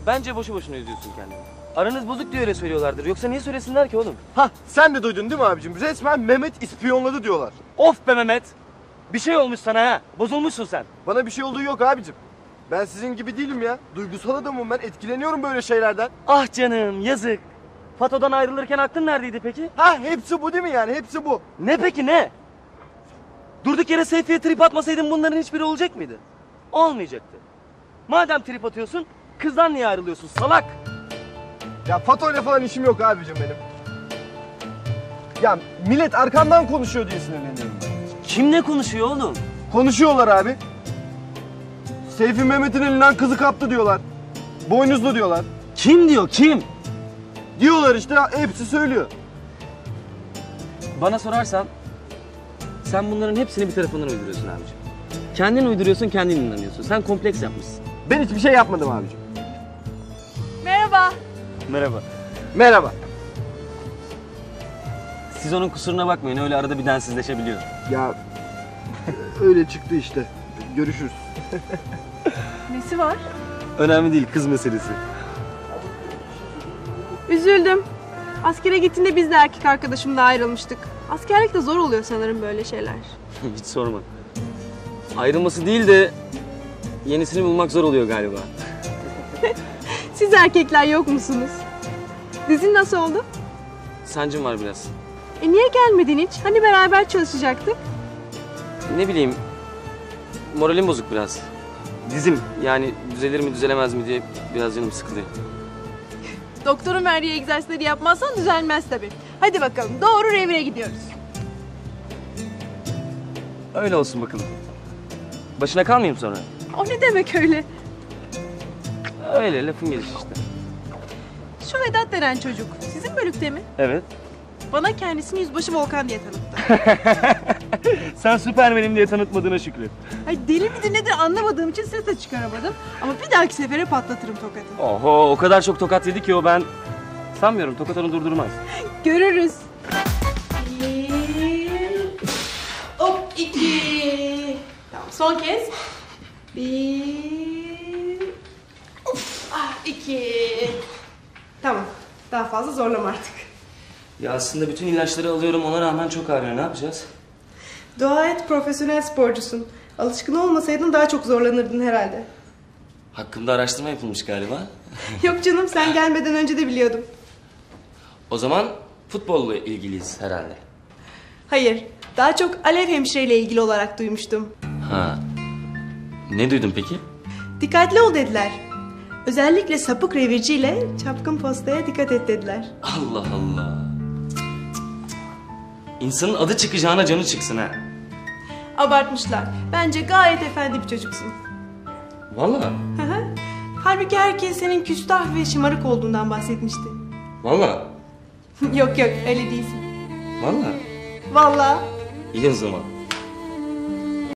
Bence boşu boşuna üzüyorsun kendini. Aranız bozuk diye öyle söylüyorlardır. Yoksa niye söylesinler ki oğlum? Hah, sen de duydun değil mi abicim? Resmen Mehmet ispiyonladı diyorlar. Of be Mehmet! Bir şey olmuş sana ha. Bozulmuşsun sen. Bana bir şey olduğu yok abicim. Ben sizin gibi değilim ya. Duygusal adamım ben. Etkileniyorum böyle şeylerden. Ah canım yazık. Fato'dan ayrılırken aklın neredeydi peki? Ha, hepsi bu değil mi yani? Hepsi bu. Ne peki ne? Durduk yere Seyfi'ye trip atmasaydın bunların hiçbiri olacak mıydı? Olmayacaktı. Madem trip atıyorsun, kızdan niye ayrılıyorsun salak? Ya Fato'yla falan işim yok abicim benim. Ya millet arkamdan konuşuyor diye sinirleniyorum ben. Kimle konuşuyor oğlum? Konuşuyorlar abi. Seyfi Mehmet'in elinden kızı kaptı diyorlar. Boynuzlu diyorlar. Kim diyor kim? Diyorlar işte, hepsi söylüyor. Bana sorarsan sen bunların hepsini bir tarafından uyduruyorsun abiciğim. Kendin uyduruyorsun, kendin inanıyorsun. Sen kompleks yapmışsın. Ben hiçbir şey yapmadım abicim. Merhaba. Merhaba. Merhaba. Siz onun kusuruna bakmayın. Öyle arada bir densizleşebiliyor. Ya öyle çıktı işte. Görüşürüz. Nesi var? Önemli değil, kız meselesi. Üzüldüm. Askere gittiğinde biz de erkek arkadaşımla ayrılmıştık. Askerlikte zor oluyor sanırım böyle şeyler. Hiç sorma. Ayrılması değil de yenisini bulmak zor oluyor galiba. Siz erkekler yok musunuz? Dizin nasıl oldu? Sancım var biraz. Niye gelmedin hiç? Hani beraber çalışacaktık? Ne bileyim, moralim bozuk biraz. Dizim yani düzelir mi düzelemez mi diye biraz canım sıkılıyor. Doktorun verdiği egzersizleri yapmazsan düzelmez tabii. Hadi bakalım doğru revire gidiyoruz. Öyle olsun bakalım. Başına kalmayayım sonra. O ne demek öyle? Öyle lafın gelişi işte. Şu Vedat denen çocuk sizin bölükte mi? Evet. Bana kendisini Yüzbaşı Volkan diye tanıttı. Sen Süpermen'im diye tanıtmadığına şükret. Ay deli midir nedir anlamadığım için ses de çıkaramadım. Ama bir dahaki sefere patlatırım tokatı. Oho, o kadar çok tokat yedi ki o, ben sanmıyorum tokat onu durdurmaz. Görürüz. Hop 2. Tamam son kez. 1. 2. Tamam. Daha fazla zorlama artık. Ya aslında bütün ilaçları alıyorum, ona rağmen çok ağrıyor. Ne yapacağız? Dua et profesyonel sporcusun. Alışkın olmasaydın daha çok zorlanırdın herhalde. Hakkımda araştırma yapılmış galiba. Yok canım sen gelmeden önce de biliyordum. O zaman futbolla ilgiliyiz herhalde. Hayır. Daha çok Alev hemşireyle ilgili olarak duymuştum. Ha. Ne duydun peki? Dikkatli ol dediler. Özellikle sapık revirciyle çapkın postaya dikkat et dediler. Allah Allah. İnsanın adı çıkacağına canı çıksın ha. Abartmışlar. Bence gayet efendi bir çocuksun. Vallahi. Hı hı. Halbuki herkes senin küstah ve şımarık olduğundan bahsetmişti. Vallahi. Yok yok öyle değilsin. Vallahi. Vallahi. İyi o zaman.